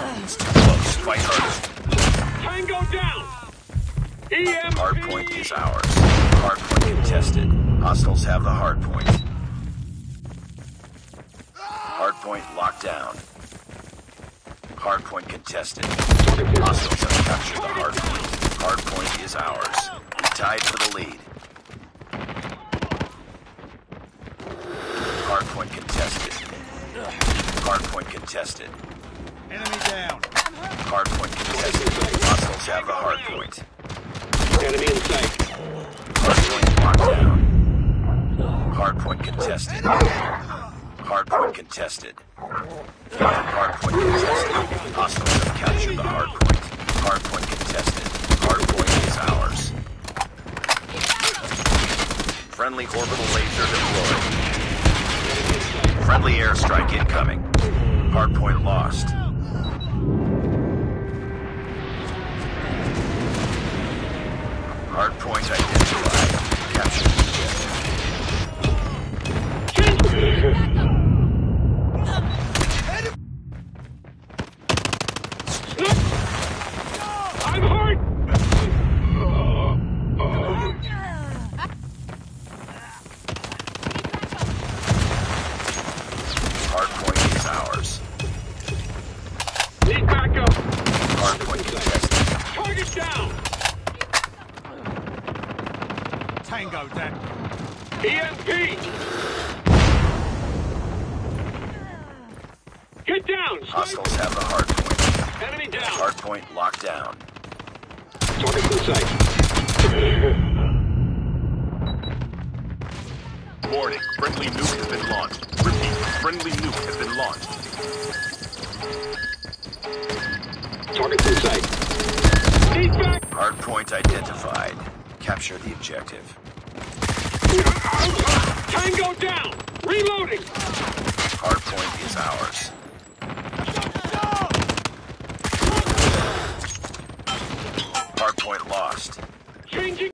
It's too close. Fight harder. Tango down! EMP! Hardpoint is ours. Hardpoint contested. Hostiles have the hardpoint. Hardpoint locked down. Hardpoint contested. Hostiles have captured the hardpoint. Hardpoint is ours. We tied for the lead. Hardpoint contested. Hardpoint contested. Enemy down. Hardpoint contested. Hostiles have the hardpoint. Enemy in sight. Hardpoint locked down. Hardpoint contested. Hardpoint contested. Hardpoint contested. Hostiles have captured the hardpoint. Hardpoint contested. Hardpoint is ours. Friendly orbital laser deployed. Friendly airstrike incoming. Hardpoint lost. Hardpoint identified. Captured. I'm hurt! Hardpoint is ours. Need backup! Hardpoint contested. Target down! Tango down. EMP! Get down! Hostiles have the hardpoint. Enemy down! Hardpoint locked down. Target in sight. Warning, friendly nuke has been launched. Repeat, friendly nuke has been launched. Target in sight. Need back! Hardpoint identified. Capture the objective. Tango down! Reloading! Hardpoint is ours.